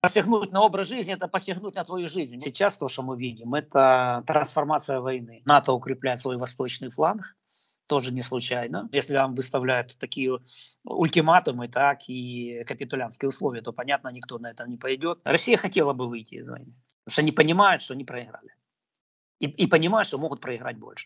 Посягнуть на образ жизни – это посягнуть на твою жизнь. Сейчас то, что мы видим, это трансформация войны. НАТО укрепляет свой восточный фланг, тоже не случайно. Если вам выставляют такие ультиматумы, так и капитулянские условия, то, понятно, никто на это не пойдет. Россия хотела бы выйти из войны, потому что они понимают, что они проиграли. И понимают, что могут проиграть больше.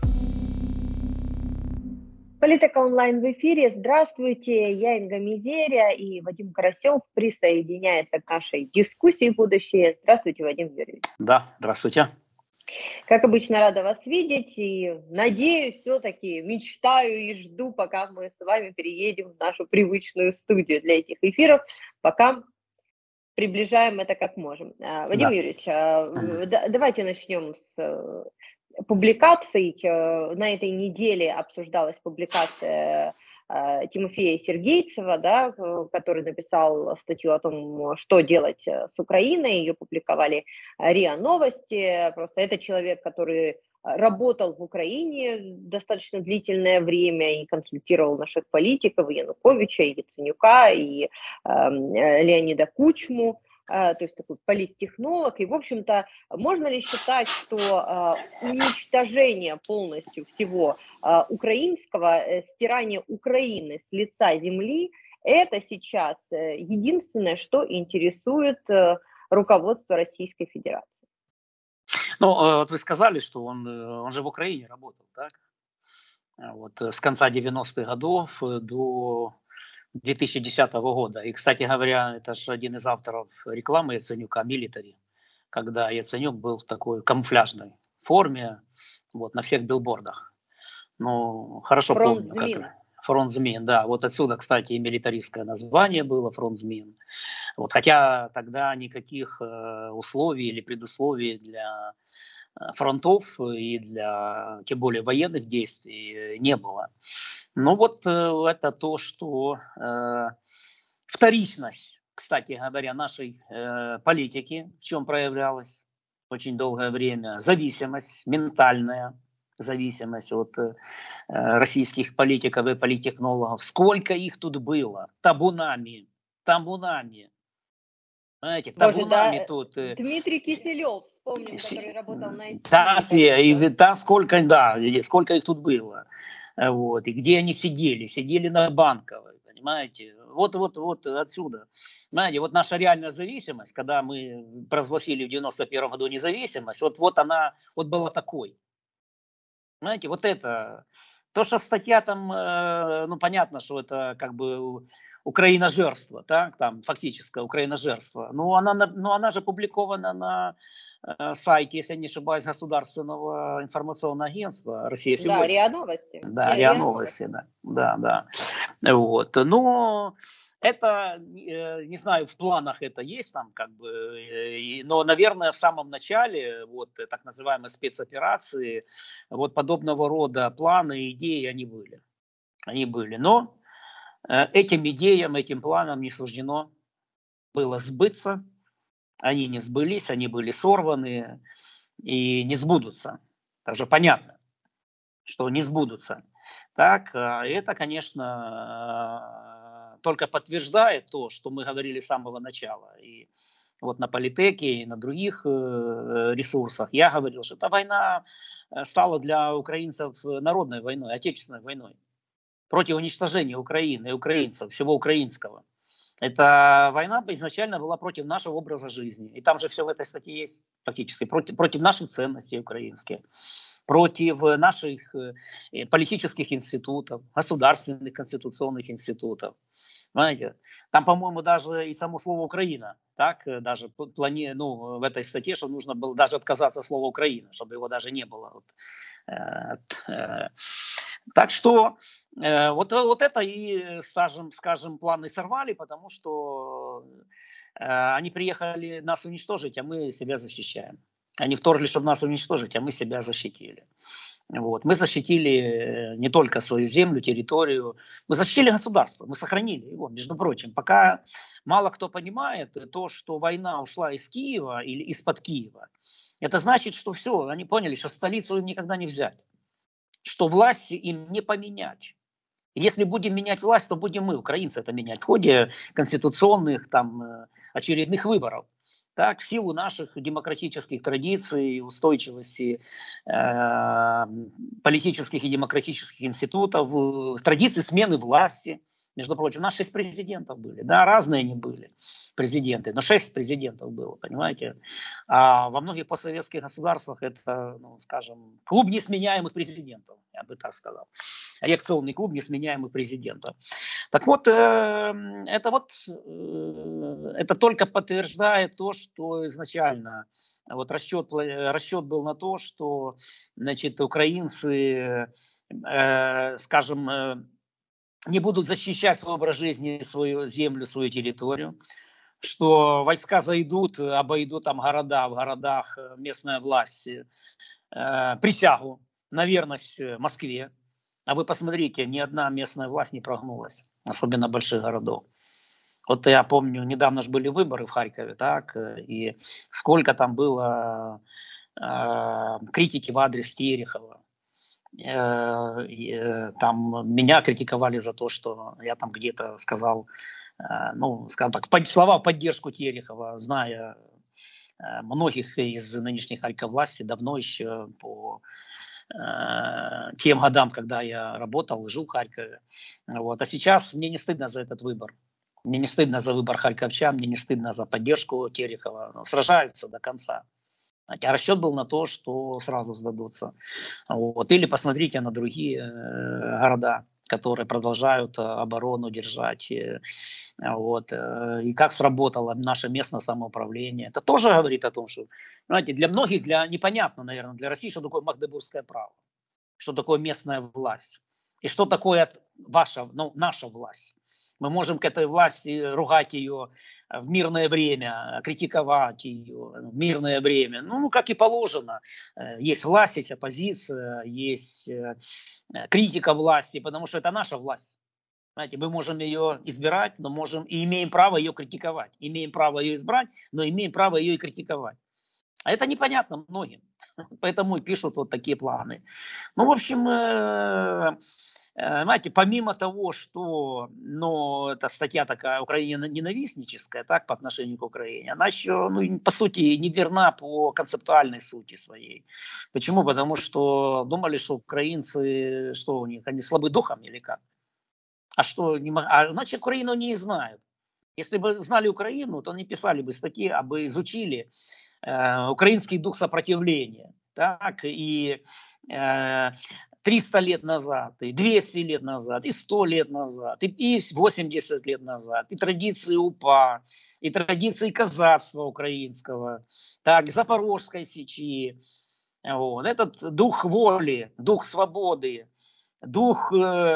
Политика онлайн в эфире. Здравствуйте, я Инга Мизерия, и Вадим Карасев присоединяется к нашей дискуссии будущее. Здравствуйте, Вадим Юрьевич. Да, здравствуйте. Как обычно, рада вас видеть, и надеюсь, все-таки мечтаю и жду, пока мы с вами переедем в нашу привычную студию для этих эфиров, пока приближаем это как можем. Вадим Юрьевич, давайте начнем с публикаций. На этой неделе обсуждалась публикация Тимофея Сергейцева, да, который написал статью о том, что делать с Украиной. Ее публиковали РИА Новости. Просто это человек, который работал в Украине достаточно длительное время и консультировал наших политиков, и Януковича, и Яценюка, и Леонида Кучму. То есть такой политтехнолог. И, в общем-то, можно ли считать, что уничтожение полностью всего украинского, стирание Украины с лица земли, это сейчас единственное, что интересует руководство Российской Федерации? Ну, вот вы сказали, что он же в Украине работал, так? Вот с конца 90-х годов до 2010 года. И, кстати говоря, это же один из авторов рекламы Яценюка «Милитари», когда Яценюк был в такой камуфляжной форме, вот, на всех билбордах. Ну, хорошо помню. Как фронт ЗМИН, да. Вот отсюда, кстати, и милитаристское название было, фронт ЗМИН. Вот, хотя тогда никаких условий или предусловий для фронтов и для, тем более, военных действий не было. Ну вот это то, что вторичность, кстати говоря, нашей политики, в чем проявлялась очень долгое время, зависимость, ментальная зависимость от российских политиков и политтехнологов. Сколько их тут было? Табунами. Знаете, табунами тут. Дмитрий Киселев, вспомним, который работал на сколько их тут было. Вот, и где они сидели? Сидели на Банковой, понимаете? Вот отсюда. Знаете, вот наша реальная зависимость, когда мы провозгласили в 91 году независимость, вот она вот была такой. Знаете, вот это. То, что статья там, ну, понятно, что это как бы украиножерство, так, там фактическое украиножерство. Но она же опубликована на сайте, если я не ошибаюсь, Государственного информационного агентства «Россия сегодня». Да, РИА Новости. Да, РИА Новости, да. Вот, но это, не знаю, в планах это есть там, как бы, но, наверное, в самом начале, вот, так называемой спецоперации, вот подобного рода планы, идеи, они были. Но этим идеям, этим планам не суждено было сбыться, они не сбылись, они были сорваны и не сбудутся. Также понятно, что не сбудутся. Так, это, конечно, только подтверждает то, что мы говорили с самого начала. И вот на Политеке, и на других ресурсах я говорил, что эта война стала для украинцев народной войной, отечественной войной. Против уничтожения Украины и украинцев, всего украинского. Эта война изначально была против нашего образа жизни. И там же все в этой статье есть фактически. Против наших ценностей украинских. Против наших политических институтов, государственных конституционных институтов. Понимаете? Там, по-моему, даже и само слово «Украина», так, даже в этой статье, что нужно было даже отказаться от слова «Украина», чтобы его даже не было. Вот. Так что вот это и, скажем, планы сорвали, потому что они приехали нас уничтожить, а мы себя защищаем. Они вторглись, чтобы нас уничтожить, а мы себя защитили. Вот. Мы защитили не только свою землю, территорию, мы защитили государство, мы сохранили его, между прочим. Пока мало кто понимает то, что война ушла из Киева или из-под Киева, это значит, что все, они поняли, что столицу им никогда не взять, что власти им не поменять. Если будем менять власть, то будем мы, украинцы, это менять в ходе конституционных там очередных выборов. Так, в силу наших демократических традиций, устойчивости политических и демократических институтов, традиций смены власти. Между прочим, у нас 6 президентов были, да, разные они были, президенты, но 6 президентов было, понимаете. А во многих постсоветских государствах это, ну, скажем, клуб несменяемых президентов, я бы так сказал. Реакционный клуб несменяемых президентов. Так вот, это только подтверждает то, что изначально вот расчет был на то, что, значит, украинцы, скажем, не будут защищать свой образ жизни, свою землю, свою территорию, что войска зайдут, обойдут там города, в городах местная власть присягу на верность Москве. А вы посмотрите, ни одна местная власть не прогнулась, особенно больших городов. Вот я помню, недавно же были выборы в Харькове, так, и сколько там было критики в адрес Терехова. Там меня критиковали за то, что я там где-то сказал, ну, скажем так, слова в поддержку Терехова, зная многих из нынешних харьковласти давно еще по тем годам, когда я работал, жил в Харькове. Вот. А сейчас мне не стыдно за этот выбор. Мне не стыдно за выбор харьковчан, мне не стыдно за поддержку Терехова. Сражаются до конца. А расчет был на то, что сразу сдадутся. Вот. Или посмотрите на другие города, которые продолжают оборону держать. Вот. И как сработало наше местное самоуправление. Это тоже говорит о том, что, знаете, для многих непонятно, наверное, для России, что такое магдебургское право, что такое местная власть и что такое наша власть. Мы можем к этой власти ругать ее в мирное время, критиковать ее в мирное время. Ну, как и положено. Есть власть, есть оппозиция, есть критика власти, потому что это наша власть. Знаете, мы можем ее избирать, но можем и имеем право ее критиковать. Имеем право ее избрать, но имеем право ее и критиковать. А это непонятно многим. Поэтому и пишут вот такие планы. Ну, в общем, знаете, помимо того, что, ну, эта статья такая украинно-ненавистническая, так, по отношению к Украине, она еще, ну, по сути, не верна по концептуальной сути своей. Почему? Потому что думали, что украинцы, что у них, они слабы духом или как? А что, значит, Украину не знают. Если бы знали Украину, то они писали бы статьи, а бы изучили украинский дух сопротивления. Так, и 300 лет назад, и 200 лет назад, и 100 лет назад, и 80 лет назад, и традиции УПА, и традиции казацтва украинского, так, Запорожской сечи. Вот. Этот дух воли, дух свободы, дух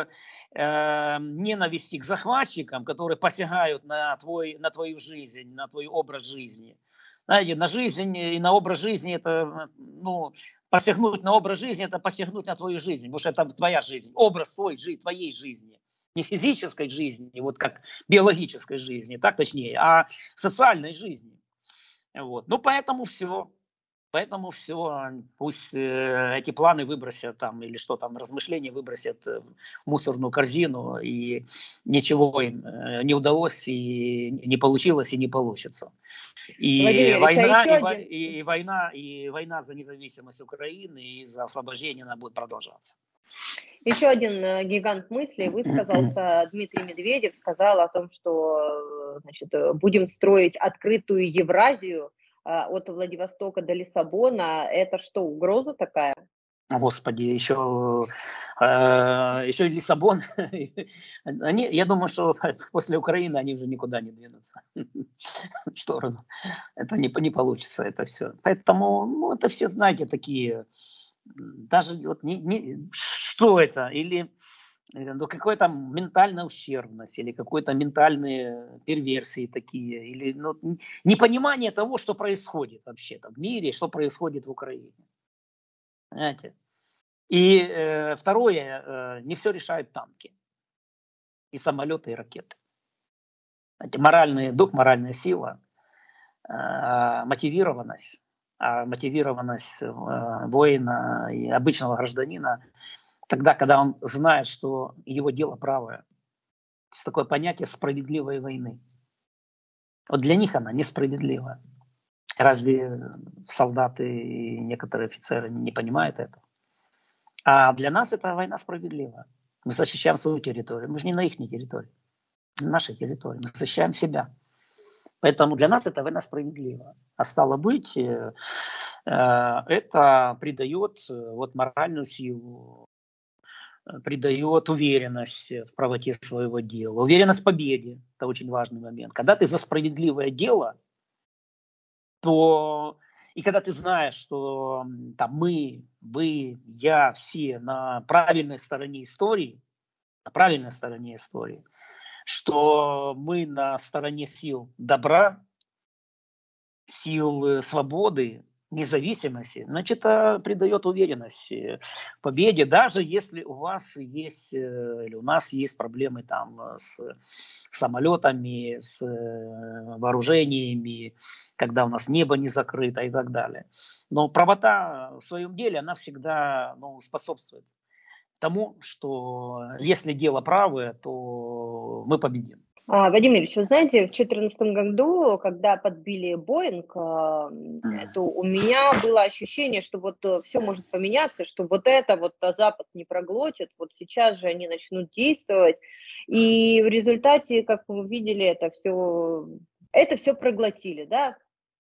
ненависти к захватчикам, которые посягают на твою жизнь, на твой образ жизни. Знаете, на жизнь и на образ жизни это, ну, посягнуть на образ жизни, это посягнуть на твою жизнь, потому что это твоя жизнь, образ твоей жизни. Не физической жизни, вот как биологической жизни, так точнее, а социальной жизни. Вот. Ну, поэтому все. Поэтому все, пусть эти планы выбросят там, или что там, размышления выбросят в мусорную корзину, и ничего им не удалось, и не получилось, и не получится. И Владимир Ильич, а война, еще один... и война за независимость Украины и за освобождение, она будет продолжаться. Еще один гигант мысли высказался, Дмитрий Медведев сказал о том, что значит, будем строить открытую Евразию от Владивостока до Лиссабона. Это что, угроза такая? Господи, еще Лиссабон. Я думаю, что после Украины они уже никуда не двинутся в сторону. Это не получится, это все. Поэтому, ну, это все, знаете, такие, даже вот что это, или ну, какая-то ментальная ущербность, или какой-то ментальные перверсии такие, или ну, непонимание того, что происходит вообще-то в мире, что происходит в Украине. Понимаете? И второе, не все решают танки, и самолеты, и ракеты. Знаете, моральный дух, моральная сила, мотивированность, мотивированность воина и обычного гражданина, тогда, когда он знает, что его дело правое. Есть такое понятие справедливой войны. Вот для них она несправедливая. Разве солдаты и некоторые офицеры не понимают это? А для нас эта война справедлива. Мы защищаем свою территорию. Мы же не на их территории, на нашей территории. Мы защищаем себя. Поэтому для нас эта война справедлива. А стало быть, это придает вот моральную силу, придает уверенность в правоте своего дела, уверенность в победе. Это очень важный момент. Когда ты за справедливое дело, то и когда ты знаешь, что там мы, вы, я, все на правильной стороне истории, что мы на стороне сил добра, сил свободы, независимости, значит, это придает уверенность в победе, даже если у вас есть, или у нас есть проблемы там с самолетами, с вооружениями, когда у нас небо не закрыто и так далее. Но правота в своем деле, она всегда способствует тому, что если дело правое, то мы победим. Вадим Ильич, вы знаете, в 2014 году, когда подбили Боинг, то у меня было ощущение, что вот все может поменяться, что вот это вот Запад не проглотит, вот сейчас же они начнут действовать. И в результате, как вы видели, это все проглотили, да.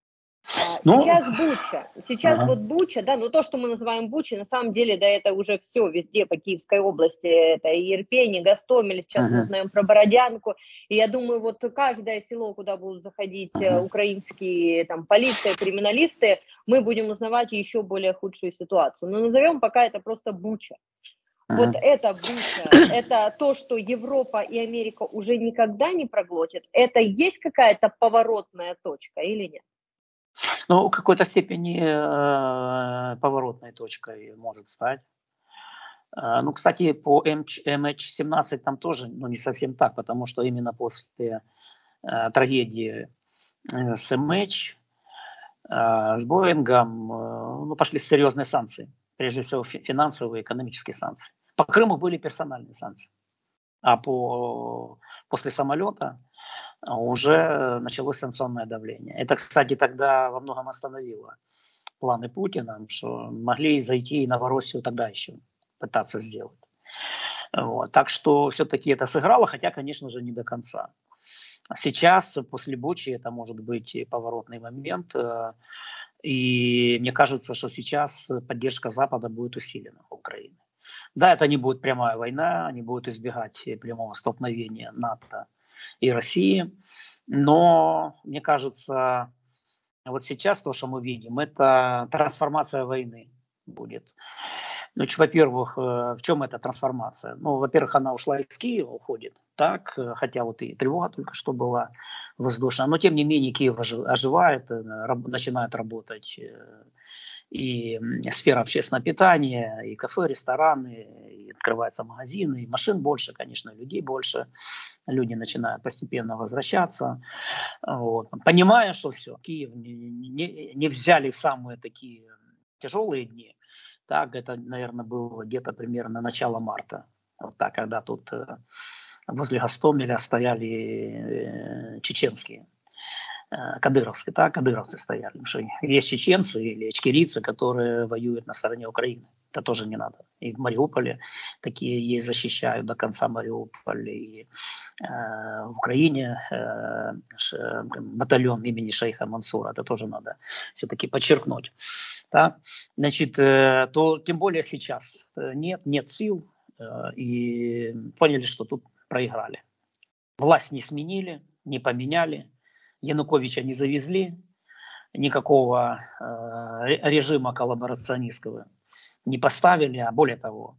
Ну, Сейчас ага, вот Буча, да, но то, что мы называем Бучей, на самом деле, да, это уже все везде по Киевской области, это и Ирпень, и Гостомель, сейчас мы ага, узнаем про Бородянку, и я думаю, вот каждое село, куда будут заходить ага, украинские, там, полиция, криминалисты, мы будем узнавать еще более худшую ситуацию, но назовем пока это просто Буча. Вот ага. это Буча, это то, что Европа и Америка уже никогда не проглотят, это есть какая-то поворотная точка или нет? Ну, в какой-то степени поворотной точкой может стать. Ну, кстати, по MH17 там тоже не совсем так, потому что именно после трагедии с MH, с Боингом, пошли серьезные санкции. Прежде всего, финансовые, экономические санкции. По Крыму были персональные санкции. А после самолета уже началось санкционное давление. Это, кстати, тогда во многом остановило планы Путина, что могли зайти и Новороссию тогда еще пытаться сделать. Вот. Так что все-таки это сыграло, хотя, конечно же, не до конца. Сейчас, после Бучи, это может быть и поворотный момент. И мне кажется, что сейчас поддержка Запада будет усилена в Украине. Да, это не будет прямая война, они будут избегать прямого столкновения НАТО и России. Но, мне кажется, вот сейчас то, что мы видим, это трансформация войны будет. Значит, во-первых, в чем эта трансформация? Ну, во-первых, она ушла из Киева, уходит, так, хотя вот и тревога только что была воздушная, но тем не менее Киев оживает, начинает работать и сфера общественного питания, и кафе, рестораны, и открываются магазины, и машин больше, конечно, людей больше, люди начинают постепенно возвращаться, вот, понимая, что все, Киев не взяли в самые такие тяжелые дни. Так, это, наверное, было где-то примерно начало марта. Вот так, когда тут возле Гостомеля стояли чеченские, кадыровские, так, кадыровцы стояли. Потому что есть чеченцы или ичкерийцы, которые воюют на стороне Украины. Это тоже не надо. И в Мариуполе такие есть, защищают до конца Мариуполь. И в Украине батальон имени шейха Мансура. Это тоже надо все-таки подчеркнуть. Да? Значит, то тем более сейчас нет сил, и поняли, что тут проиграли. Власть не сменили, не поменяли, Януковича не завезли, никакого режима коллаборационистского не поставили, а более того,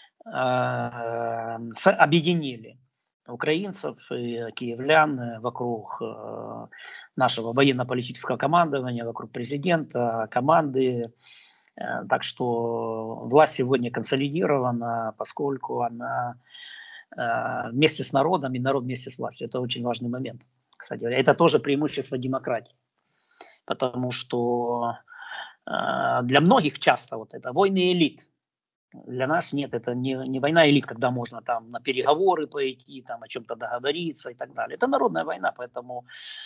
объединили украинцев и киевлян вокруг нашего военно-политического командования, вокруг президента, команды. Так что власть сегодня консолидирована, поскольку она вместе с народом и народ вместе с властью. Это очень важный момент, кстати говоря. Это тоже преимущество демократии, потому что для многих часто вот это войны элит. Для нас нет, это не война элит, когда можно там на переговоры пойти, там о чем-то договориться и так далее. Это народная война, поэтому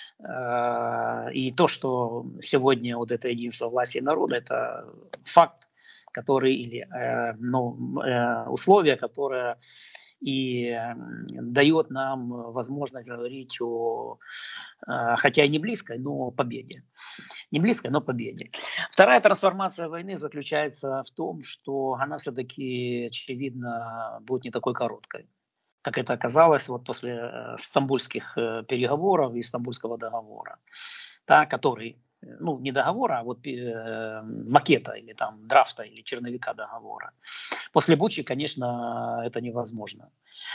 и то, что сегодня вот это единство власти и народа, это факт, который или условие, которое и дает нам возможность говорить о, хотя и не близкой, но победе. Не близкой, но победе. Вторая трансформация войны заключается в том, что она все-таки, очевидно, будет не такой короткой, как это оказалось вот после стамбульских переговоров и Стамбульского договора, да, который, ну, не договора, а вот макета или там драфта или черновика договора. После Бучи, конечно, это невозможно.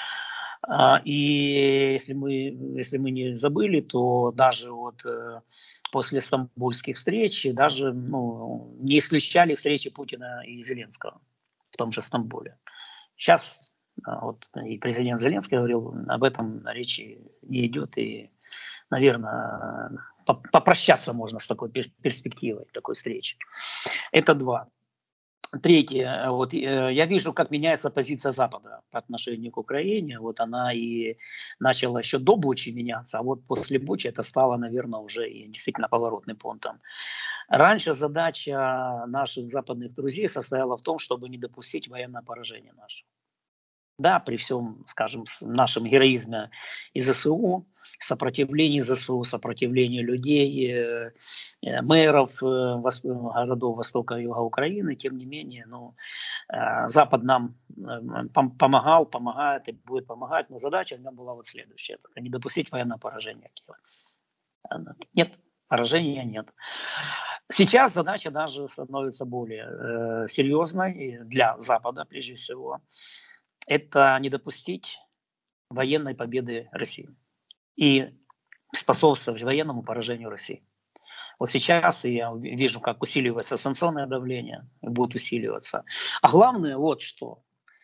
И если мы не забыли, то даже вот после стамбульских встреч даже не исключали встречи Путина и Зеленского в том же Стамбуле. Сейчас вот и президент Зеленский говорил, об этом речи не идет, и, наверное, попрощаться можно с такой перспективой, такой встречи. Это два. Третье, вот я вижу, как меняется позиция Запада по отношению к Украине. Вот она и начала еще до Бучи меняться, а вот после Бучи это стало, наверное, уже и действительно поворотным пунктом. Раньше задача наших западных друзей состояла в том, чтобы не допустить военного поражения нашего. Да, при всем, скажем, нашем героизме и ЗСУ, сопротивлении ЗСУ, сопротивлении людей, мэров городов Востока и Юга Украины, тем не менее, Запад нам помогал, помогает и будет помогать, но задача у него была вот следующая: не допустить военного поражения Киева. Нет, поражения нет. Сейчас задача даже становится более серьезной для Запада, прежде всего. Это не допустить военной победы России и способствовать военному поражению России. Вот сейчас я вижу, как усиливается санкционное давление, будет усиливаться. А главное вот что.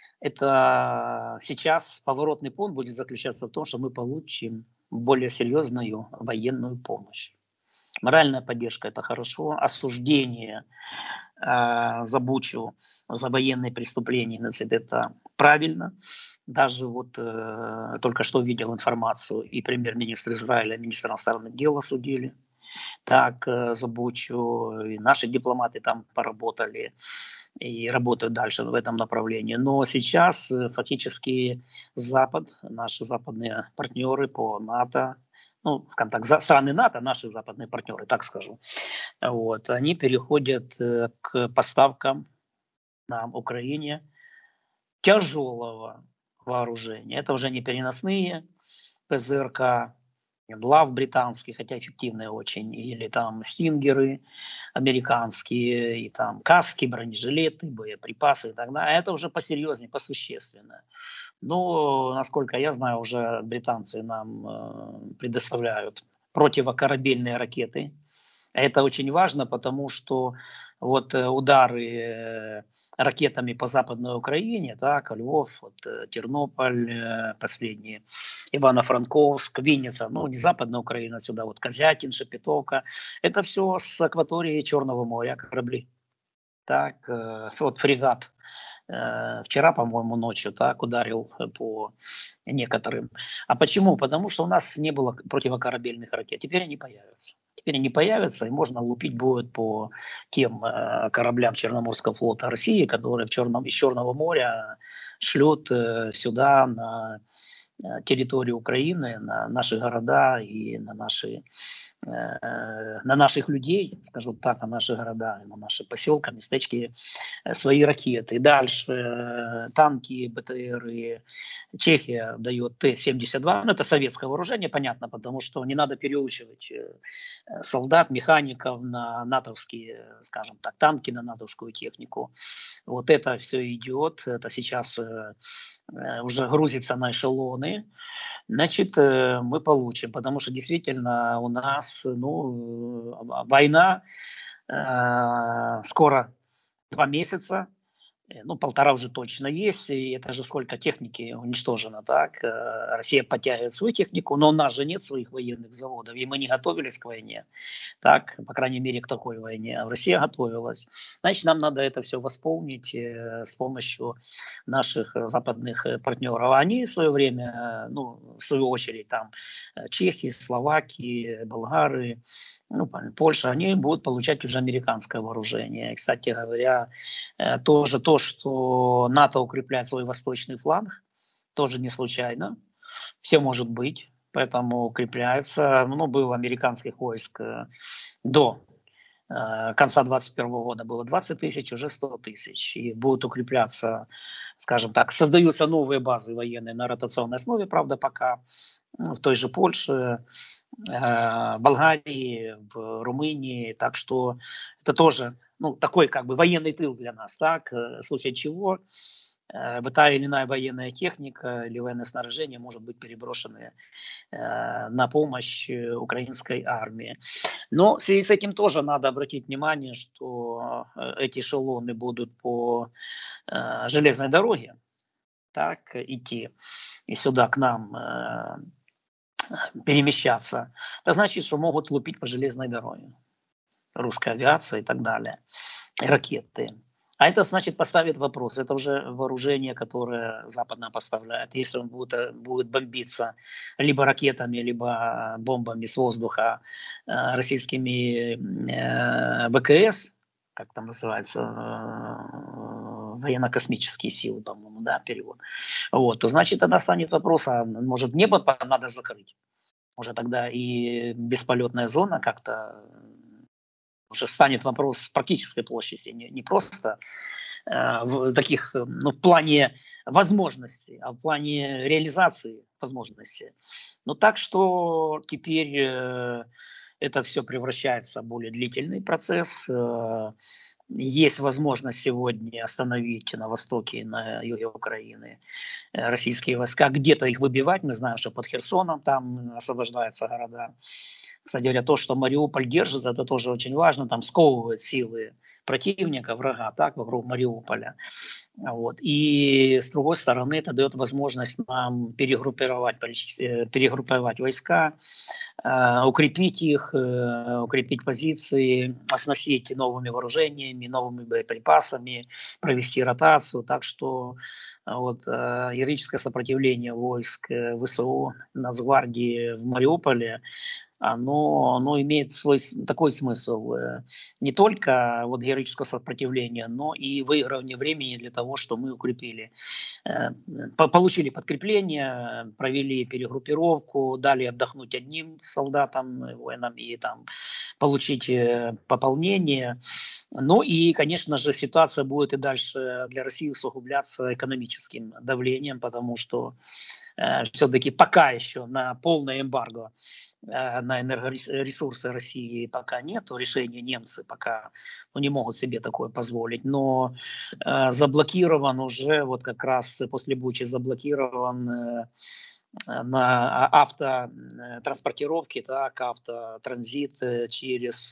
Это сейчас поворотный пункт будет заключаться в том, что мы получим более серьезную военную помощь. Моральная поддержка – это хорошо. Осуждение за Бучу, за военные преступления, это правильно. Даже вот только что видел информацию, и премьер-министр Израиля, министр иностранных дел осудили так за Бучу, и наши дипломаты там поработали и работают дальше в этом направлении. Но сейчас фактически Запад, наши западные партнеры по НАТО, скажем так, страны НАТО, наши западные партнеры, так скажу, вот, они переходят к поставкам на Украине тяжелого вооружения. Это уже не переносные ПЗРК, БЛАВ британский, хотя эффективные очень, или там стингеры американские, и там каски, бронежилеты, боеприпасы и так далее. Это уже посерьезнее, посущественно. Но, насколько я знаю, уже британцы нам предоставляют противокорабельные ракеты. Это очень важно, потому что вот удары ракетами по Западной Украине, так, Львов, вот, Тернополь, последние, Ивано-Франковск, Винница, не Западная Украина, сюда вот Козятин, Шепетовка, это все с акватории Черного моря корабли. Так, вот фрегат вчера, по-моему, ночью так ударил по некоторым. А почему? Потому что у нас не было противокорабельных ракет. Теперь они появятся. Теперь они появятся, и можно лупить будет по тем кораблям Черноморского флота России, которые из Черного моря шлют сюда на территорию Украины, на наши города и на наших людей, скажу так, на наши города, на наши поселки, местечки, свои ракеты. Дальше танки, БТРы. Чехия дает Т-72. Это советское вооружение, понятно, потому что не надо переучивать солдат, механиков на натовские, скажем так, танки, на натовскую технику. Вот это все идет. Это сейчас уже грузится на эшелоны. Значит, мы получим, потому что действительно у нас война скоро 2 месяца, Ну, 1,5 уже точно есть, и это же сколько техники уничтожено, так? Россия подтягивает свою технику, но у нас же нет своих военных заводов, и мы не готовились к войне, так? По крайней мере, к такой войне. А Россия готовилась. Значит, нам надо это все восполнить с помощью наших западных партнеров. А они в свое время, ну, в свою очередь, там, чехи, словаки, болгары, ну, Польша, они будут получать уже американское вооружение. И, кстати говоря, тоже то, что НАТО укрепляет свой восточный фланг, тоже не случайно. Все может быть, поэтому укрепляется. Ну, было американских войск до конца 2021 года было 20 тысяч, уже 100 тысяч. И будут укрепляться, скажем так, создаются новые базы военные на ротационной основе, правда, пока в той же Польше, Болгарии, в Румынии. Так что это тоже, ну, такой как бы военный тыл для нас, так, в случае чего та или иная военная техника или военное снаряжение может быть переброшены на помощь украинской армии. Но в связи с этим тоже надо обратить внимание, что эти эшелоны будут по железной дороге, так, идти и сюда к нам перемещаться. Это значит, что могут лупить по железной дороге. Русская авиация и так далее. И ракеты. А это значит поставит вопрос. Это уже вооружение, которое западно поставляет. Если он будет бомбиться либо ракетами, либо бомбами с воздуха российскими ВКС, как там называется, военно-космические силы, по-моему, да, перевод. Вот, то значит тогда станет вопрос, а может небо надо закрыть? Может тогда и бесполетная зона как-то уже станет вопрос практической площади, не просто в таких, ну, в плане возможностей, а в плане реализации возможностей. Ну, так что теперь это все превращается в более длительный процесс. Есть возможность сегодня остановить на востоке и на юге Украины российские войска, где-то их выбивать. Мы знаем, что под Херсоном там освобождаются города. Кстати говоря, то, что Мариуполь держится, это тоже очень важно, там сковывает силы противника, врага, так, вокруг Мариуполя. Вот. И с другой стороны, это дает возможность нам перегруппировать войска, укрепить их, укрепить позиции, оснастить новыми вооружениями, новыми боеприпасами, провести ротацию. Так что вот, героическое сопротивление войск ВСУ, Нацгвардии в Мариуполе, оно имеет свой такой смысл. Не только вот героического сопротивления, но и выигрывание времени для того, что мы укрепили, получили подкрепление, провели перегруппировку, дали отдохнуть одним солдатам, воинам и там получить пополнение. Ну и, конечно же, ситуация будет и дальше для России усугубляться экономическим давлением, потому что все-таки пока еще на полное эмбарго на энергоресурсы России пока нет, решения немцы пока не могут себе такое позволить, но заблокирован уже, вот как раз после Бучи заблокирован на автотранспортировке, так, автотранзит через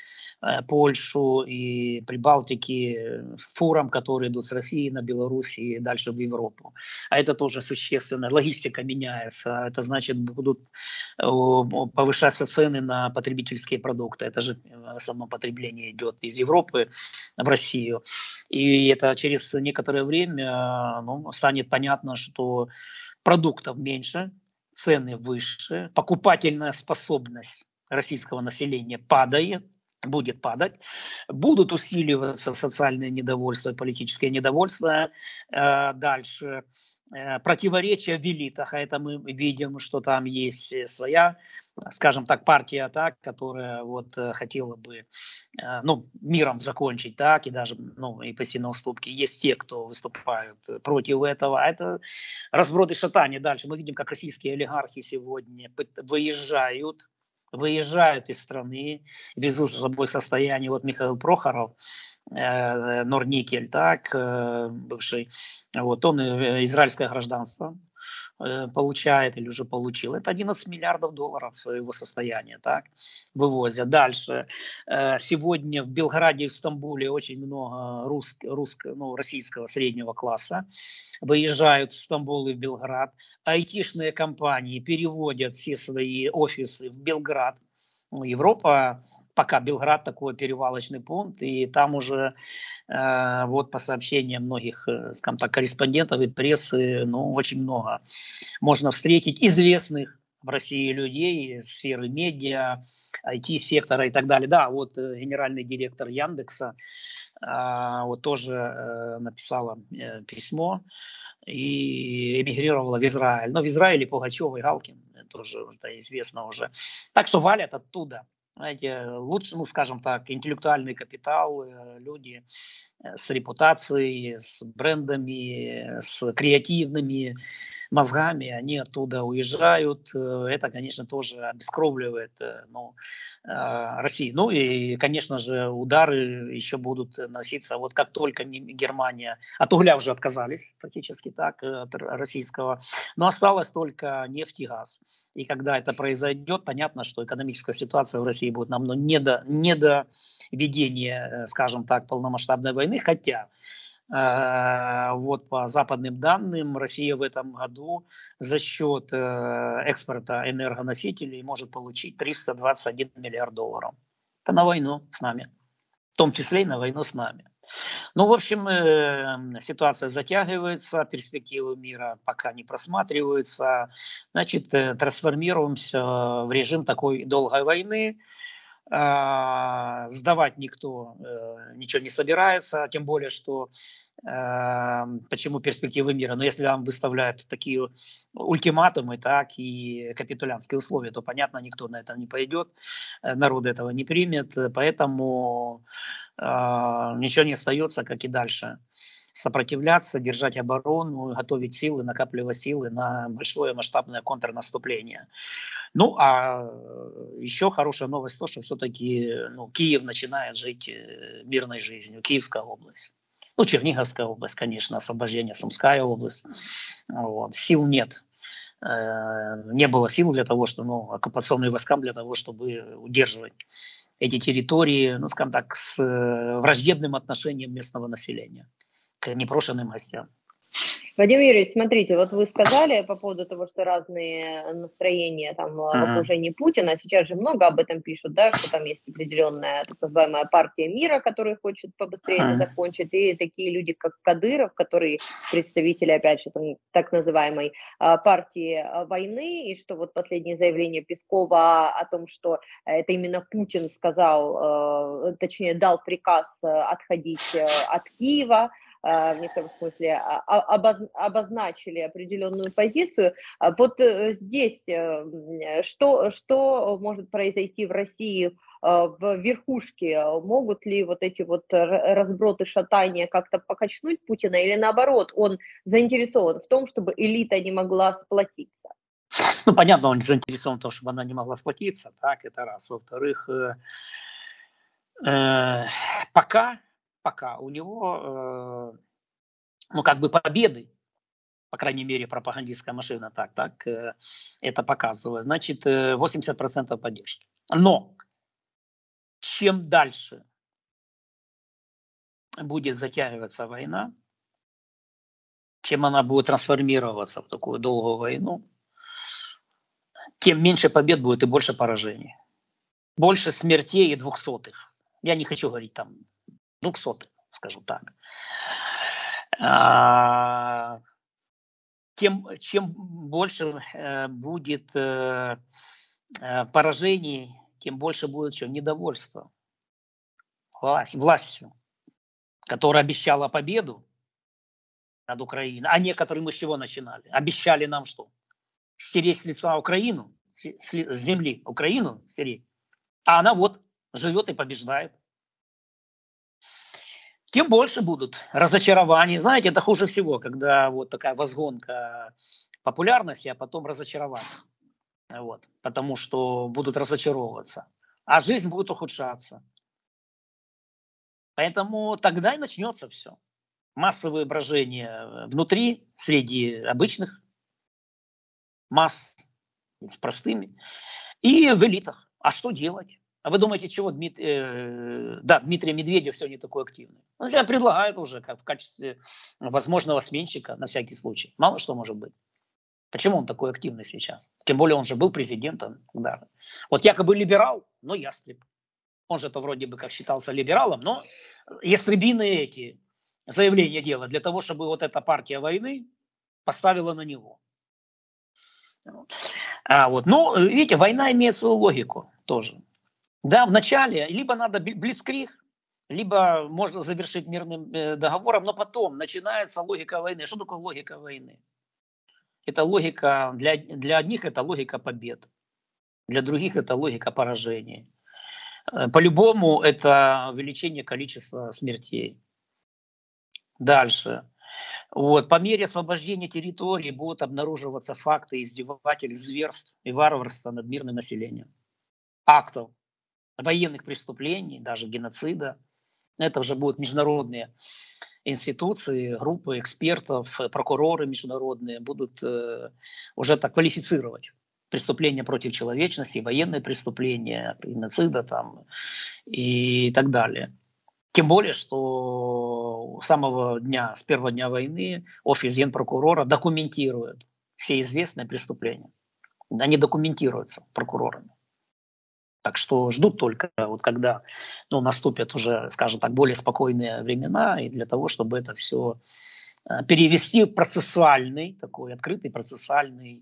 Польшу и Прибалтики фурам, которые идут с России на Беларусь и дальше в Европу. А это тоже существенно. Логистика меняется. Это значит, будут повышаться цены на потребительские продукты. Это же само потребление идет из Европы в Россию. И это через некоторое время станет понятно, что продуктов меньше, цены выше, покупательная способность российского населения падает, будет падать, будут усиливаться социальные недовольства и политическое недовольство. Дальше противоречия в элитах, а это мы видим, что там есть своя, скажем так, партия, так, которая вот хотела бы миром закончить, так, и даже и пойти на уступки. Есть те, кто выступают против этого. А это разброд и шатание. Дальше мы видим, как российские олигархи сегодня выезжают из страны, везут за собой состояние. Вот Михаил Прохоров, Норникель, так, бывший, вот он израильское гражданство, получает или уже получил. Это 11 миллиардов долларов его состояние, так, вывозят. Дальше. Сегодня в Белграде и в Стамбуле очень много российского среднего класса выезжают в Стамбул и в Белград. Айтишные компании переводят все свои офисы в Белград. Ну, Европа, пока Белград такой перевалочный пункт, и там уже вот по сообщениям многих, скажем так, корреспондентов и прессы, ну, очень много можно встретить известных в России людей из сферы медиа, IT-сектора и так далее. Да, вот генеральный директор Яндекса вот тоже написала письмо и эмигрировала в Израиль. Но в Израиле Пугачева и Галкин, тоже это известно уже. Так что валят оттуда. Знаете, лучше, ну, скажем так, интеллектуальный капитал, люди с репутацией, с брендами, с креативными мозгами, они оттуда уезжают. Это, конечно, тоже обескровливает Россию. Ну и, конечно же, удары еще будут носиться. Вот как только Германия, от угля уже отказались практически так, от российского, но осталось только нефть и газ. И когда это произойдет, понятно, что экономическая ситуация в России будет намного не до ведения, скажем так, полномасштабной войны, хотя вот по западным данным Россия в этом году за счет экспорта энергоносителей может получить 321 миллиард долларов. Это на войну с нами, в том числе и на войну с нами. Ну, в общем, ситуация затягивается, перспективы мира пока не просматриваются. Значит, трансформируемся в режим такой долгой войны. Сдавать никто ничего не собирается, тем более, что почему перспективы мира? Но если вам выставляют такие ультиматумы, так и капитулянские условия, то, понятно, никто на это не пойдет, народ этого не примет, поэтому ничего не остается, как и дальше. Сопротивляться, держать оборону, готовить силы, накапливать силы на большое масштабное контрнаступление. Ну, а еще хорошая новость то, что все-таки Киев начинает жить мирной жизнью, Киевская область. Ну, Черниговская область, конечно, освобождение, Сумская область. Вот. Сил нет. Не было сил для того, что, оккупационные войскам для того, чтобы удерживать эти территории, ну, скажем так, с враждебным отношением местного населения к непрошенным гостям. Вадим Юрьевич, смотрите, вот вы сказали по поводу того, что разные настроения там в окружении Путина, сейчас же много об этом пишут, да, что там есть определенная так называемая партия мира, которая хочет побыстрее это закончить, и такие люди, как Кадыров, которые представители, опять же, там, так называемой партии войны, и что вот последнее заявление Пескова о том, что это именно Путин сказал, точнее, дал приказ отходить от Киева, в некотором смысле обозначили определенную позицию. Вот здесь что может произойти в России в верхушке? Могут ли вот эти вот разброты, шатания как-то покачнуть Путина, или наоборот, он заинтересован в том, чтобы элита не могла сплотиться? Ну, понятно, он заинтересован в том, чтобы она не могла сплотиться, так, это раз. Во-вторых, пока у него, как бы победы, по крайней мере, пропагандистская машина так это показывает, значит, 80% поддержки. Но чем дальше будет затягиваться война, чем она будет трансформироваться в такую долгую войну, тем меньше побед будет и больше поражений. Больше смертей и двухсотых. Я не хочу говорить там 200, скажу так. Чем больше будет поражений, тем больше будет недовольства властью, которая обещала победу над Украиной. А некоторые мы с чего начинали? Обещали нам что? Стереть с лица Украину, с земли Украину стереть. А она вот живет и побеждает. Тем больше будут разочарования. Знаете, это хуже всего, когда вот такая возгонка популярности, а потом разочарование. Вот, потому что будут разочаровываться. А жизнь будет ухудшаться. Поэтому тогда и начнется все. Массовые брожения внутри, среди обычных масс с простыми, и в элитах. А что делать? А вы думаете, чего Дмитрий Медведев сегодня такой активный? Он себя предлагает уже как в качестве возможного сменщика на всякий случай. Мало что может быть. Почему он такой активный сейчас? Тем более он же был президентом. Да. Вот якобы либерал, но ястреб. Он же-то вроде бы как считался либералом, но ястребиные эти заявления делают для того, чтобы вот эта партия войны поставила на него. Но, видите, война имеет свою логику тоже. Да, вначале либо надо блицкриг, либо можно завершить мирным договором, но потом начинается логика войны. Что такое логика войны? Это логика, для одних это логика побед, для других это логика поражений. По-любому это увеличение количества смертей. Дальше. Вот. По мере освобождения территории будут обнаруживаться факты издевательств, зверств и варварства над мирным населением. Актов военных преступлений, даже геноцида. Это уже будут международные институции, группы экспертов, прокуроры международные будут уже так квалифицировать преступления против человечности, военные преступления, геноцида там, и так далее. Тем более, что с первого дня войны офис генпрокурора документирует все известные преступления. Они документируются прокурорами. Так что ждут только, вот когда наступят уже, скажем так, более спокойные времена, и для того, чтобы это все перевести в процессуальный, такой открытый процессуальный,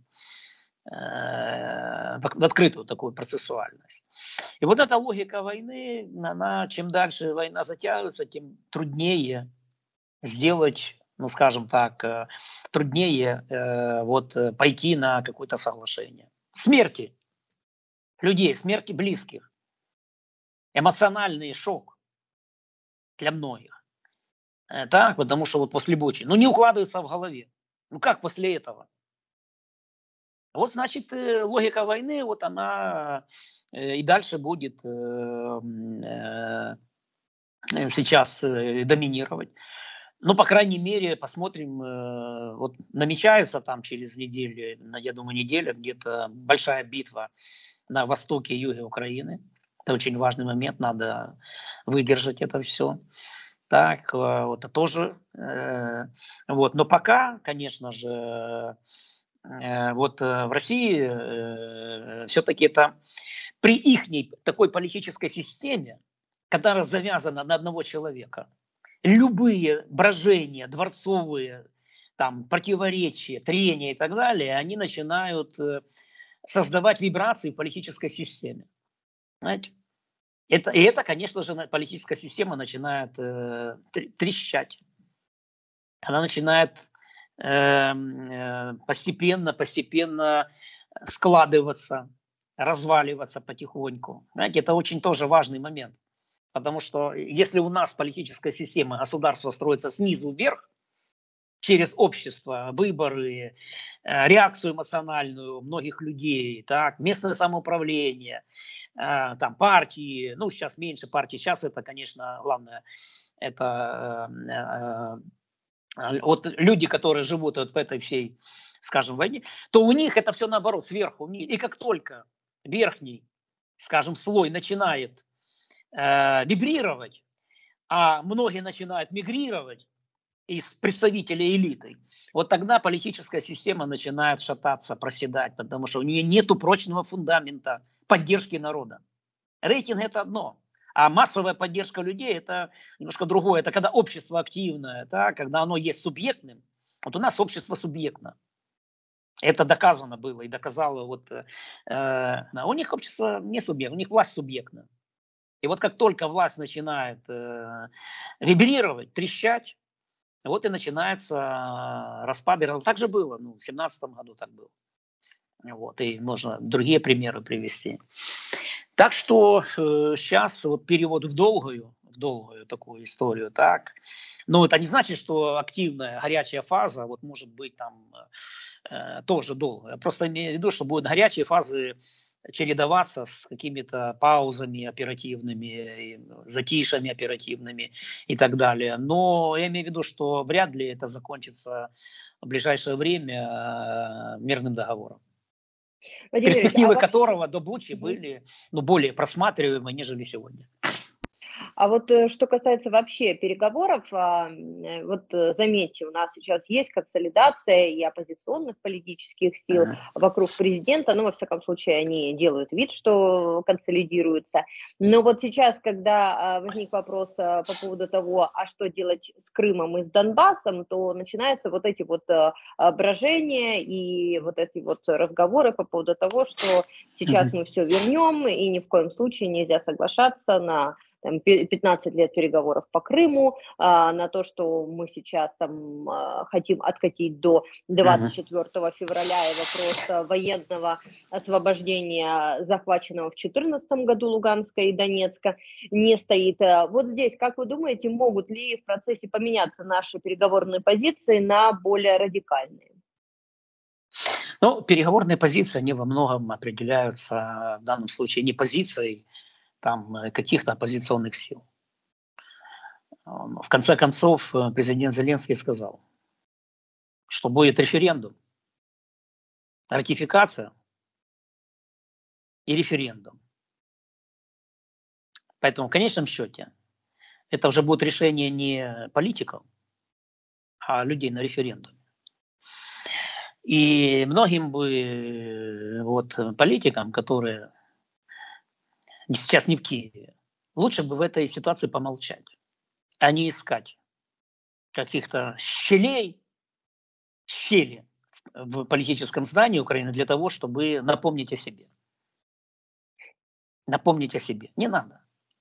в открытую такую процессуальность. И вот эта логика войны, чем дальше война затягивается, тем труднее сделать, скажем так, труднее пойти на какое-то соглашение. Смерти людей, смерти близких, эмоциональный шок для многих. Так, потому что вот после Бучи, не укладывается в голове. Как после этого? Вот, значит, логика войны, вот она и дальше будет сейчас доминировать. По крайней мере, посмотрим, вот намечается там через неделю, я думаю, неделя, где-то большая битва на востоке и юге Украины. Это очень важный момент, надо выдержать это все. Так, вот это тоже. Но пока, конечно же, в России все-таки это при ихней такой политической системе, которая завязана на одного человека, любые брожения дворцовые, там, противоречия, трения и так далее, они начинают создавать вибрации в политической системе. Знаете? Это, конечно же, политическая система начинает трещать. Она начинает постепенно складываться, разваливаться потихоньку. Знаете, это очень тоже важный момент. Потому что если у нас политическая система, государство строится снизу вверх, через общество, выборы, реакцию эмоциональную многих людей, так, местное самоуправление, там партии, сейчас меньше партий, сейчас это, конечно, главное, это вот люди, которые живут вот в этой всей, скажем, войне, то у них это все наоборот, сверху. И как только верхний, скажем, слой начинает вибрировать, а многие начинают мигрировать из представителей элиты, вот тогда политическая система начинает шататься, проседать, потому что у нее нет прочного фундамента поддержки народа. Рейтинг – это одно, а массовая поддержка людей – это немножко другое. Это когда общество активное, да, когда оно есть субъектным. Вот у нас общество субъектно. Это доказано было и доказало. У них общество не субъектно, у них власть субъектна. И вот как только власть начинает вибрировать, трещать, вот и начинается распад. Так же было, в 2017 году так было. Вот, и можно другие примеры привести. Так что сейчас перевод в долгую такую историю, так. Но это не значит, что активная горячая фаза может быть там тоже долгая. Я просто имею в виду, что будут горячие фазы чередоваться с какими-то паузами оперативными, затишами оперативными и так далее. Но я имею в виду, что вряд ли это закончится в ближайшее время мирным договором. Владимир Юрьевич, а перспективы вообще... которого до Бучи были, ну, более просматриваемы, нежели сегодня. А вот что касается вообще переговоров, заметьте, у нас сейчас есть консолидация и оппозиционных политических сил Ага. вокруг президента, ну, во всяком случае, они делают вид, что консолидируются. Но вот сейчас, когда возник вопрос по поводу того, а что делать с Крымом и с Донбассом, то начинаются вот эти вот брожения и вот эти вот разговоры по поводу того, что сейчас Мгм. мы все вернем, и ни в коем случае нельзя соглашаться на 15 лет переговоров по Крыму, на то, что мы сейчас там хотим откатить до Мгм. 24 февраля и вопрос военного освобождения захваченного в 2014 году Луганска и Донецка не стоит. Вот здесь, как вы думаете, могут ли в процессе поменяться наши переговорные позиции на более радикальные? Ну, переговорные позиции, они во многом определяются в данном случае не позицией там каких-то оппозиционных сил. В конце концов, президент Зеленский сказал, что будет референдум, ратификация и референдум. Поэтому в конечном счете это уже будет решение не политиков, а людей на референдуме. И многим бы политикам, которые сейчас не в Киеве, лучше бы в этой ситуации помолчать, а не искать каких-то щели в политическом здании Украины для того, чтобы напомнить о себе. Напомнить о себе. Не надо.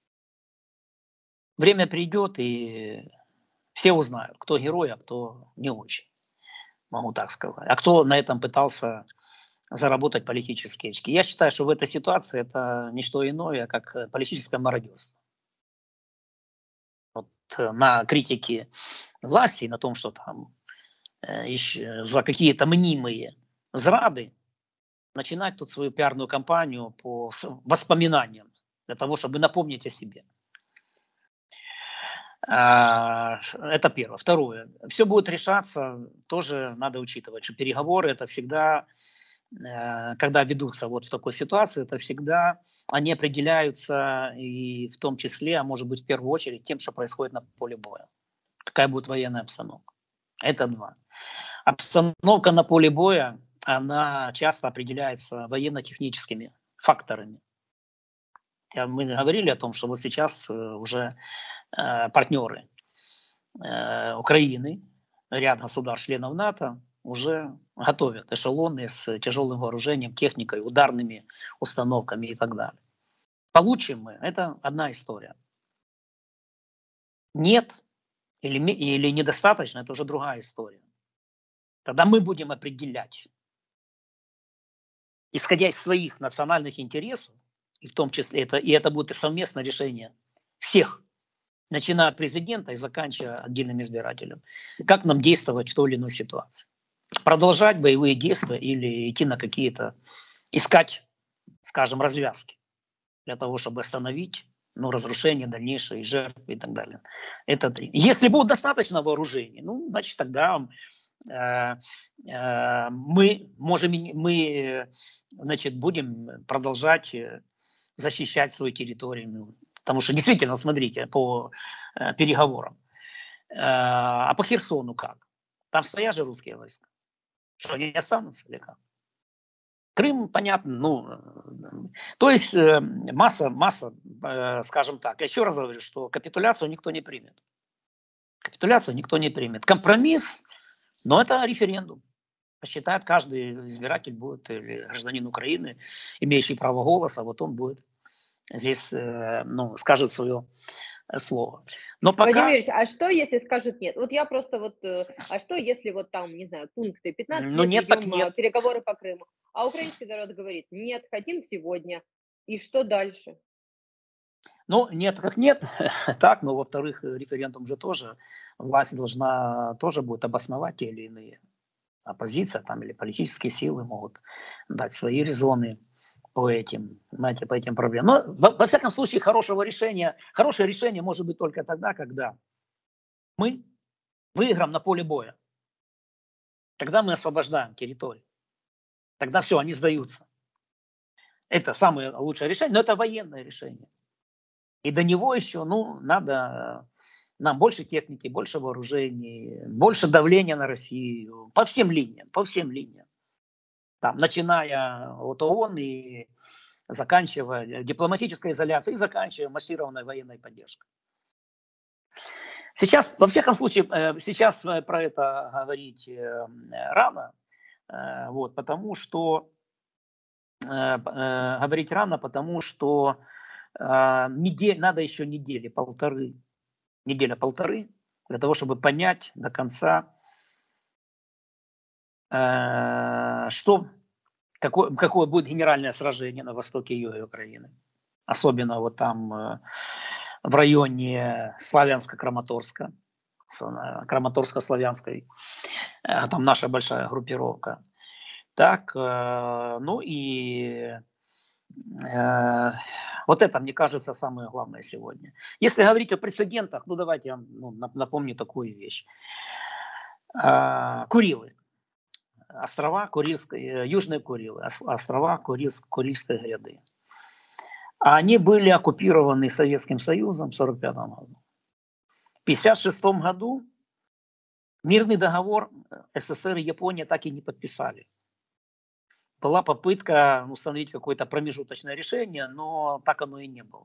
Время придет, и все узнают, кто герой, а кто не очень, могу так сказать. А кто на этом пытался заработать политические очки. Я считаю, что в этой ситуации это не что иное, как политическое мародерство. На критике власти, на том, что там за какие-то мнимые зрады начинать тут свою пиарную кампанию по воспоминаниям, для того, чтобы напомнить о себе. Это первое. Второе. Все будет решаться, тоже надо учитывать, что переговоры это всегда, когда ведутся вот в такой ситуации, это всегда они определяются и в том числе, а может быть в первую очередь тем, что происходит на поле боя. Какая будет военная обстановка. Это два. Обстановка на поле боя, она часто определяется военно-техническими факторами. Мы говорили о том, что вот сейчас уже партнеры Украины, ряд государств-членов НАТО уже готовят эшелоны с тяжелым вооружением, техникой, ударными установками и так далее. Получим мы, это одна история. Нет или недостаточно, это уже другая история. Тогда мы будем определять, исходя из своих национальных интересов, и в том числе это будет совместное решение всех, начиная от президента и заканчивая отдельным избирателем, как нам действовать в той или иной ситуации. Продолжать боевые действия или идти на какие-то, искать, скажем, развязки для того, чтобы остановить разрушение дальнейшее, жертвы и так далее. Это три. Если будет достаточно вооружений, значит, тогда мы будем продолжать защищать свою территорию. Потому что действительно, смотрите, по переговорам. А по Херсону как? Там стоят же русские войска. Что, они останутся или как? Крым, понятно, то есть масса, скажем так. Я еще раз говорю, что капитуляцию никто не примет. Капитуляцию никто не примет. Компромисс, но это референдум. Посчитает каждый избиратель будет, или гражданин Украины, имеющий право голоса, вот он будет здесь, скажет свое слово. Но Владимир пока, Ильич, а что, если скажут нет? Вот я просто а что, если вот там, не знаю, пункты 15 лет нет так ведем нет. переговоры по Крыму, а украинский народ говорит, нет, хотим сегодня. И что дальше? Нет как нет, так, но во-вторых, референдум же тоже, власть должна тоже будет обосновать те или иные. Оппозиция там или политические силы могут дать свои резоны по этим, знаете, по этим проблемам. Но во всяком случае хорошее решение может быть только тогда, когда мы выиграем на поле боя. Тогда мы освобождаем территорию. Тогда все, они сдаются. Это самое лучшее решение, но это военное решение. И до него еще, ну, надо нам больше техники, больше вооружений, больше давления на Россию по всем линиям, по всем линиям. Там, начиная от ООН и заканчивая дипломатической изоляцией и заканчивая массированной военной поддержкой. Сейчас, во всяком случае, сейчас про это говорить рано, вот, потому что говорить рано, потому что надо еще неделя-полторы для того, чтобы понять до конца, какое будет генеральное сражение на востоке и юге Украины. Особенно вот там в районе Славянска-Краматорска, Краматорско-Славянской, там наша большая группировка. Так, ну и вот это, мне кажется, самое главное сегодня. Если говорить о прецедентах, ну давайте я напомню такую вещь. Курилы. Острова Южные Курилы, острова Курильской гряды. Они были оккупированы Советским Союзом в 1945 году. В 1956 году мирный договор СССР и Япония так и не подписали. Была попытка установить какое-то промежуточное решение, но так оно и не было.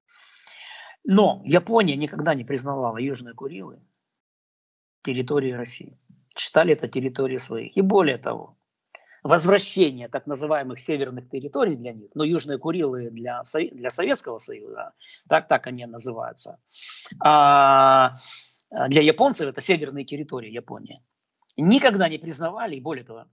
Но Япония никогда не признавала Южные Курилы территорией России. Считали это территорией своих. И более того, возвращение так называемых северных территорий для них, но Южные Курилы для Советского Союза, так они называются, а для японцев это северные территории Японии, никогда не признавали, и более того,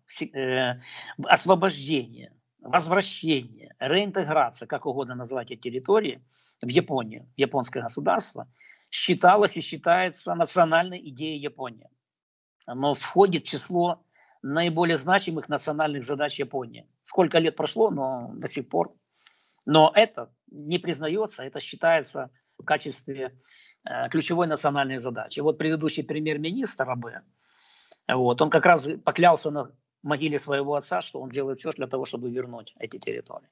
освобождение, возвращение, реинтеграция, как угодно назвать эти территории, в Японию, в японское государство, считалось и считается национальной идеей Японии. Оно входит в число наиболее значимых национальных задач Японии. Сколько лет прошло, но до сих пор. Но это не признается, это считается в качестве ключевой национальной задачи. Вот предыдущий премьер-министр Абе, вот, он как раз поклялся на могиле своего отца, что он делает все для того, чтобы вернуть эти территории.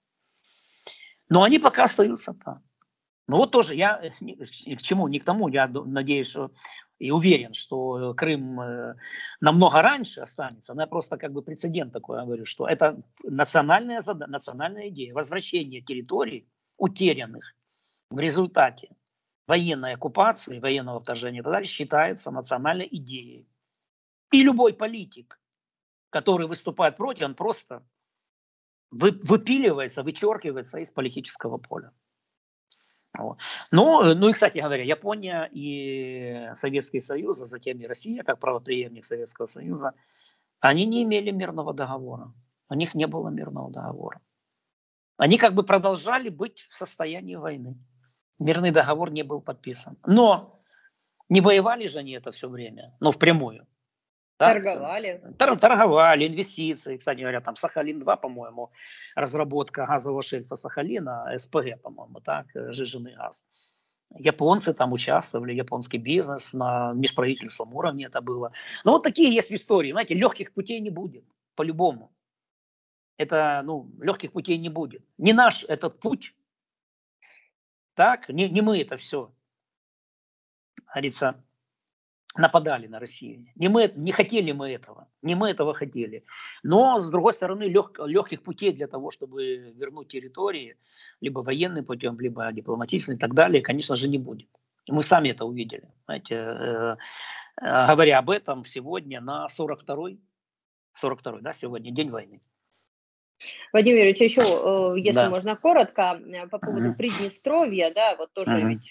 Но они пока остаются там. Ну вот тоже я ни к чему, не к тому, я надеюсь, что и уверен, что Крым намного раньше останется, но я просто как бы прецедент такой говорю, что это национальная идея, возвращение территорий, утерянных в результате военной оккупации, военного вторжения и так далее, считается национальной идеей. И любой политик, который выступает против, он просто выпиливается, вычеркивается из политического поля. Вот. Ну и, кстати говоря, Япония и Советский Союз, а затем и Россия, как правопреемник Советского Союза, они не имели мирного договора. У них не было мирного договора. Они как бы продолжали быть в состоянии войны. Мирный договор не был подписан. Но не воевали же они это все время, но впрямую. Да? Торговали. Торговали, инвестиции. Кстати говоря, там Сахалин-2, по-моему, разработка газового шельфа Сахалина, СПГ, по-моему, так, сжиженный газ. Японцы там участвовали, японский бизнес на межправительственном уровне это было. Но вот такие есть в истории. Знаете, легких путей не будет, по-любому. Это, легких путей не будет. Не наш этот путь, так, не мы это все, говорится, нападали на Россию. Не хотели мы этого, не мы этого хотели. Но, с другой стороны, легких путей для того, чтобы вернуть территории, либо военным путем, либо дипломатическим и так далее, конечно же, не будет. Мы сами это увидели. Знаете, говоря об этом сегодня на 42-й, да, сегодня день войны. Вадим Юрьевич, еще, если Да. можно коротко, по поводу Приднестровья, да, вот тоже ведь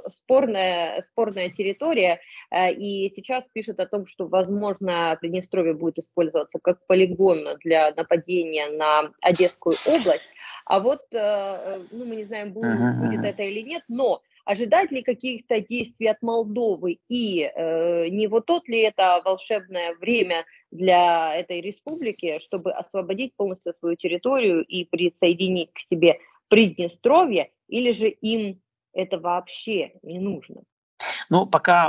спорная территория, и сейчас пишут о том, что, возможно, Приднестровье будет использоваться как полигон для нападения на Одесскую область, а вот, мы не знаем, будет это или нет, но ожидать ли каких-то действий от Молдовы и не вот тот ли это волшебное время для этой республики, чтобы освободить полностью свою территорию и присоединить к себе Приднестровье, или же им это вообще не нужно? Ну, пока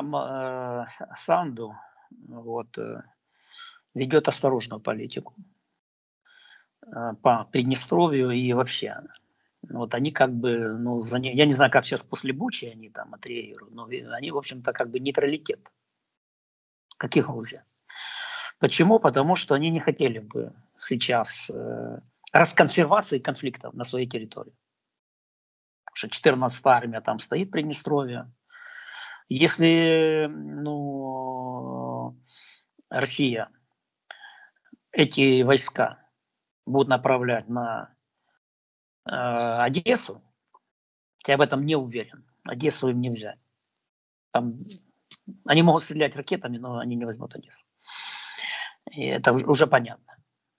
Санду ведет осторожную политику. по Приднестровью и вообще. Вот они как бы, ну, я не знаю, как сейчас после Бучи они там отреагируют, но они, в общем-то, как бы нейтралитет. Каких нельзя. Почему? Потому что они не хотели бы сейчас расконсервации конфликтов на своей территории. Потому что 14-я армия там стоит в Приднестровье. Если, ну, Россия эти войска будут направлять на Одессу, я в этом не уверен. Одессу им не взять. Там, они могут стрелять ракетами, но они не возьмут Одессу. И это уже понятно.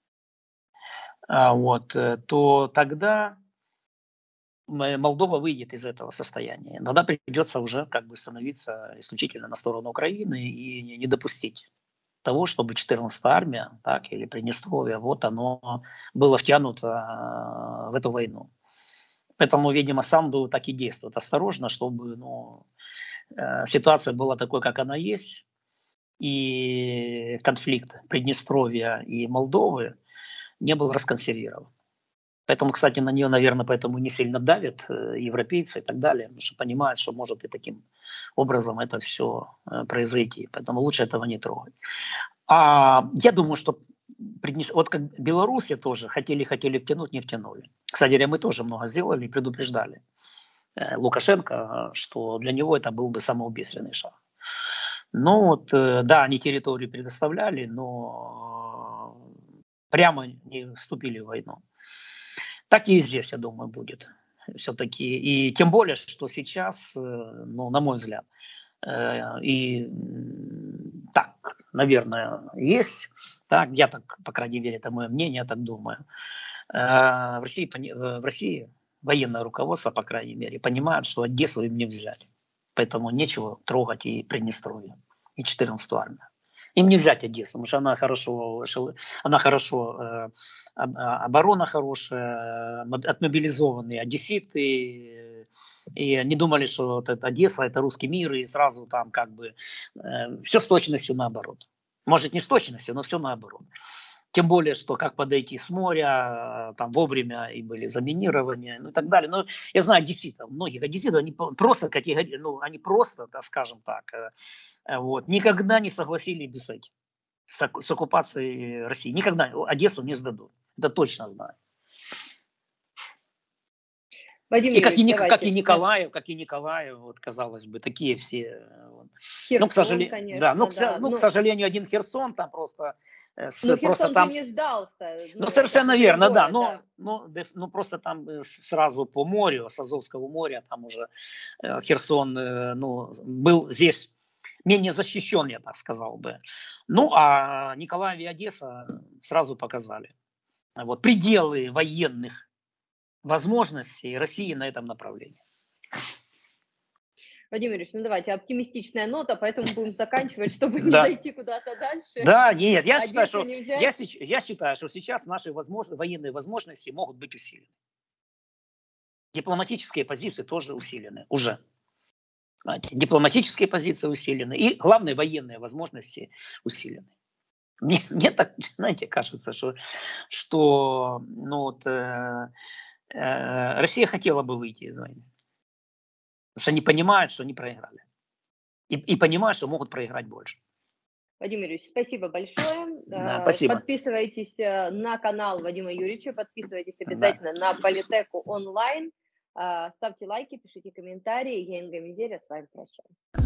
То тогда Молдова выйдет из этого состояния. Тогда придется уже как бы становиться исключительно на сторону Украины и не допустить того, чтобы 14-я армия, так, или Приднестровье, вот оно было втянуто в эту войну. Поэтому, видимо, сам был так и действует осторожно, чтобы, ну, ситуация была такой, как она есть, и конфликт Приднестровья и Молдовы не был расконсервирован. Поэтому, кстати, на нее, наверное, поэтому не сильно давят европейцы и так далее, потому что понимают, что может и таким образом это все произойти. Поэтому лучше этого не трогать. Я думаю, что вот как Белоруссия тоже хотели втянуть, не втянули. Кстати говоря, мы тоже много сделали и предупреждали Лукашенко, что для него это был бы самоубийственный шаг. Ну вот, да, они территорию предоставляли, но прямо не вступили в войну. Так и здесь, я думаю, будет все-таки. И тем более, что сейчас, ну, на мой взгляд, и так, наверное, есть. Так, я так, по крайней мере, это мое мнение, я так думаю. В России военное руководство, по крайней мере, понимает, что Одессу им не взять. Поэтому нечего трогать и Приднестровье, и 14-ю армию. Им не взять Одессу, потому что она хорошо, оборона хорошая, отмобилизованные одесситы, и не думали, что вот это Одесса, это русский мир, и сразу там как бы все с точностью наоборот. Может, не с точностью, но все наоборот. Тем более, что как подойти с моря, там вовремя и были заминирования, ну и так далее. Но я знаю одесситов, многих одесситов, они просто, они просто, так скажем так, вот, никогда не согласились бы с оккупацией России. Никогда Одессу не сдадут. Это точно знаю. Вадим И Юрьевич, давайте. Как и Николаев, вот, казалось бы, такие все. Вот. Херсон, ну, к сожалению, конечно, да. К сожалению, один Херсон там просто... Ну, просто Херсон там, же не сдался. ну, Ну, совершенно после верно, да. боя, да. Ну, просто там сразу по морю, с Азовского моря, там уже Херсон, ну, был здесь менее защищен, я так сказал бы. Ну, а Николаев и Одесса сразу показали вот пределы военных возможностей России на этом направлении. Владимир Ильич, ну давайте, оптимистичная нота, поэтому будем заканчивать, чтобы не зайти куда-то дальше. Да, нет, я считаю, что сейчас наши военные возможности могут быть усилены. Дипломатические позиции тоже усилены уже. Дипломатические позиции усилены и, главное, военные возможности усилены. Мне так, знаете, кажется, что ну, вот, Россия хотела бы выйти из войны. Потому что они понимают, что они проиграли. И понимают, что могут проиграть больше. Владимир Юрьевич, спасибо большое. Да, спасибо. Подписывайтесь на канал Вадима Юрьевича, подписывайтесь обязательно на Политеку онлайн. Ставьте лайки, пишите комментарии. Я, Инга Менделя, с вами прощаюсь.